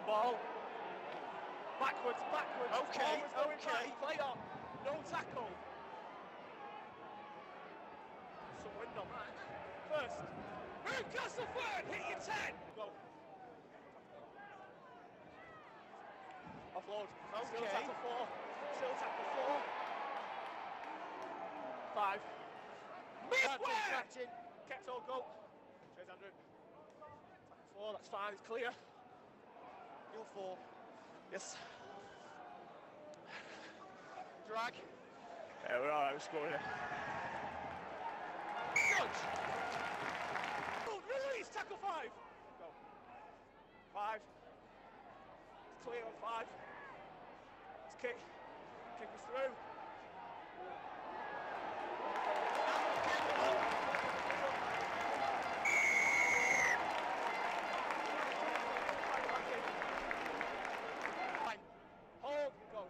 ball. Backwards, backwards. Okay, Always going okay. back. Play on. No tackle. Some wind on that. First. Move Castleford. Hit your 10. Go. Offload. Still Okay. tackle 4. Still tackle 4. 5. Midway. Kept all go. Cheers, Andrew. Tackle 4. That's fine. It's clear. You're 4. Yes. Drag. Yeah, we're alright, we're scoring it. Good! Oh, release, tackle 5! Go. 5. It's clear on 5. Let's kick. Kick us through. Hold, go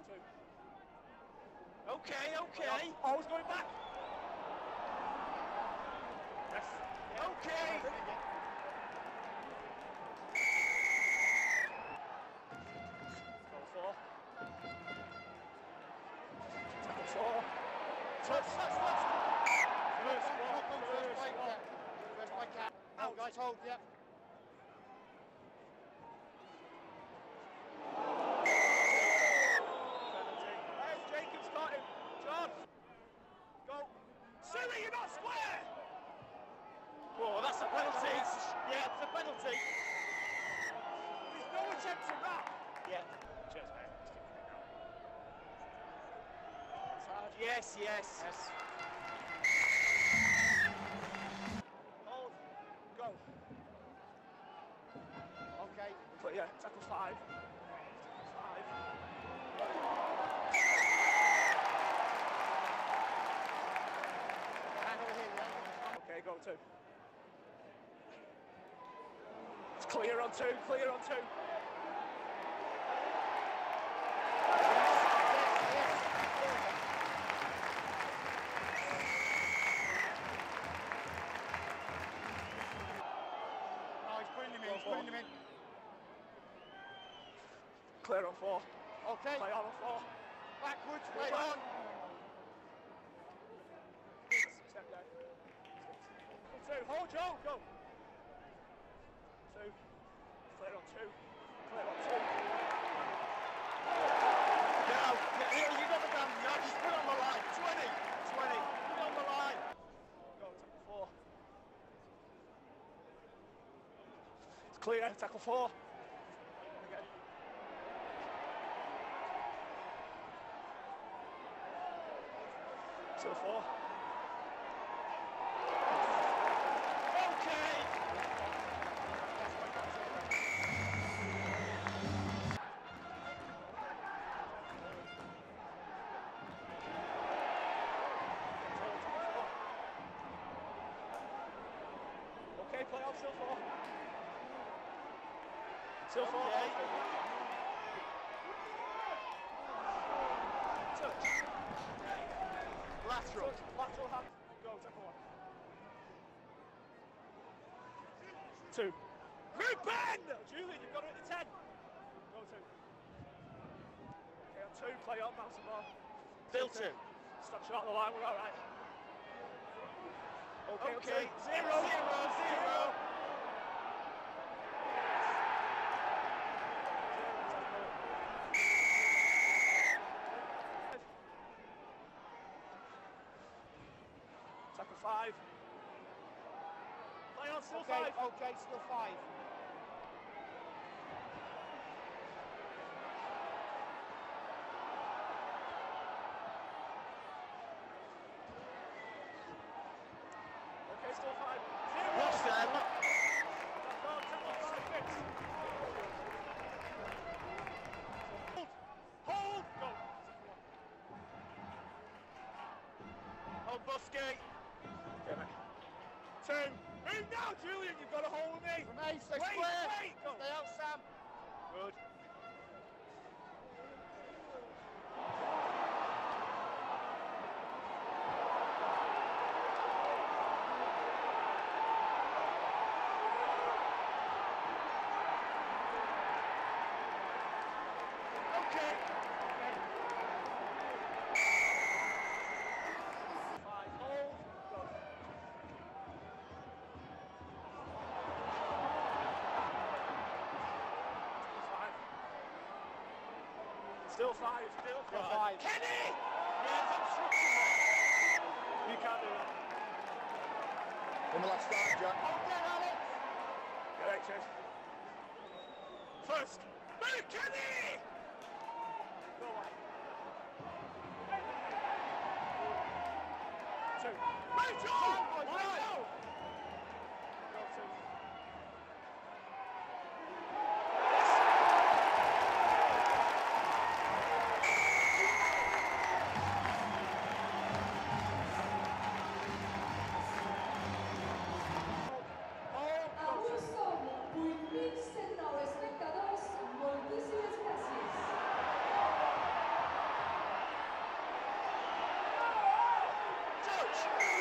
2. Okay, okay. Always going back. Yes. Okay. Go 4. Tackle 4. Touch. First by Cat. Out, guys, hold, yep. Penalty. There's Jacobs got him. John. Go. Silly, you're not square. Oh, that's a penalty. Yeah, it's a penalty. There's no attempt to wrap. Yeah. Cheers, mate. Just keep it now. Side. Yes, yes. Yes. Hold. Go. Okay. But yeah, tackle 5. 5. Hang over here, yeah. Okay, go 2. It's clear on 2, clear on 2. Oh, he's putting him in, he's putting him in. Clear on 4. Okay. Play on 4. Backwards, play on. Step down. 2. Hold Joe, go. 2. Clear on 2. Clear on 2. Now, here, you got the damn now, just put it on the line. 20. Put it on the line. Go, tackle 4. It's clear, tackle 4. Again. Still 4. Okay. Okay, play off, still 4. Still 4. Okay. Touch. Lateral. Touch. Lateral hand. Go, tackle 1. 2. Move Ben! Julian, you've got it at the 10. Go 2. Okay, on 2, play on, bounce the ball. Still 2. Stop short of the line, we're alright. Okay, Okay. 0. 0. Tackle 5. Play on, still Okay, 5. okay, still 5. Okay, still 5. 0. Lost them. Tackle 5 fits. Hold. Go. Hold Busquets. Okay, mate. 2. Move now, Julian. You've got to hold me. From A, stay Wait, square. wait. Go. Stay out, Sam. Good. Still five. Still Still five. five. Kenny! There's obstruction there. You can't do that. One more last start, Jack. Oh, dead, Alex! Correct, Chase. First. Move, Kenny! Go away. Two. Move, Joe! Move, Joe! Go two. Avui som 8.109 espectadors, moltíssimes gràcies. Touch!